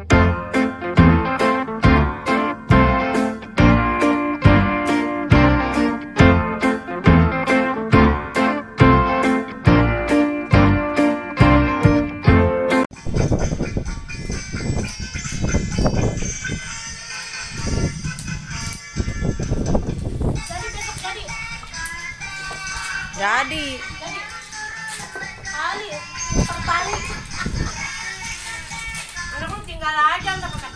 Jadi kali terbalik. Aku tinggal aja ntar pakai.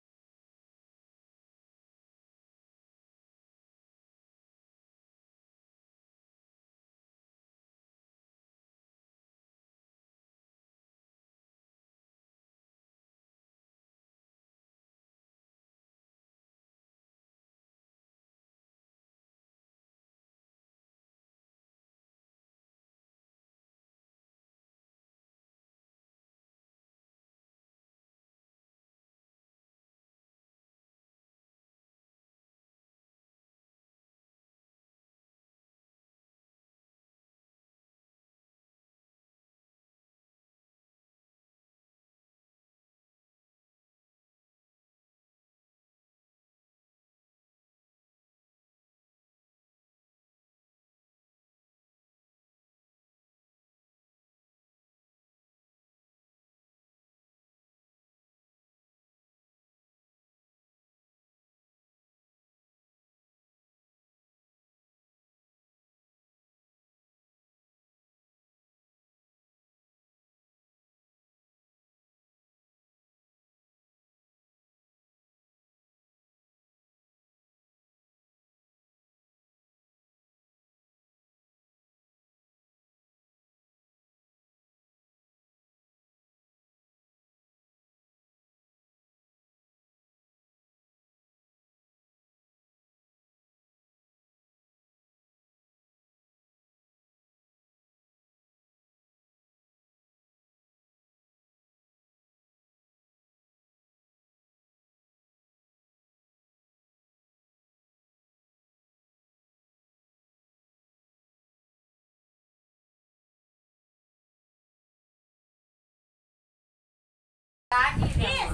Nis,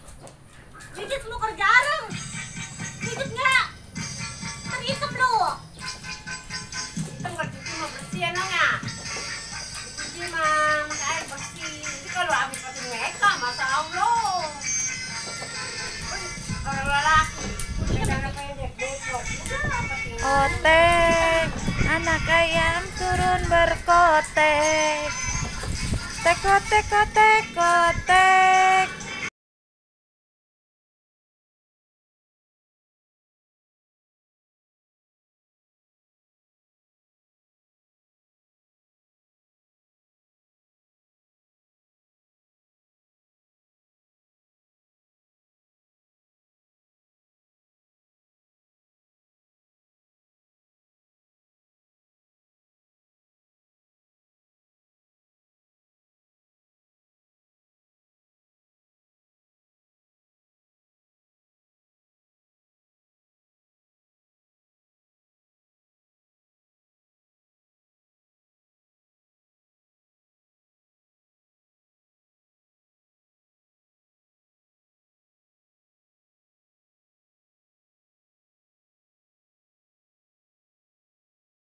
Judit lu kerja areng. Judit nggak? Teritem lu. Kita nggak cuci mah bersih enaknya. Cuci mah pakai air bersih. Tapi kalau habis pakai mereka, masa Allah. Orang lelaki, jangan pendek besok. kotek, anak ayam turun berkotek. Kotek, kotek, kotek, kotek.